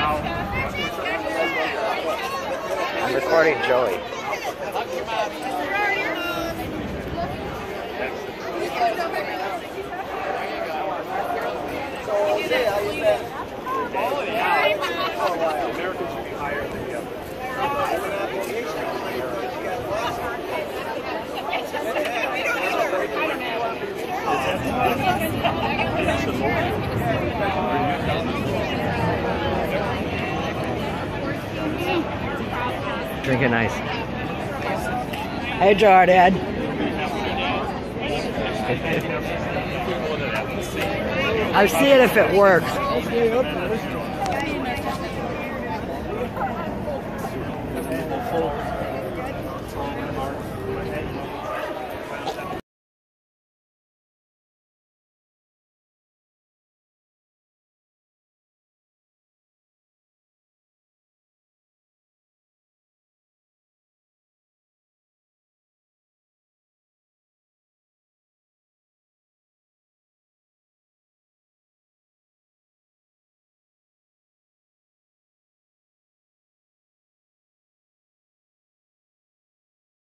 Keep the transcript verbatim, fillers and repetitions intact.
I'm recording Joey. Americans should be higher than the others. Drinking ice. Hey, Jordan. I'll see it if it works.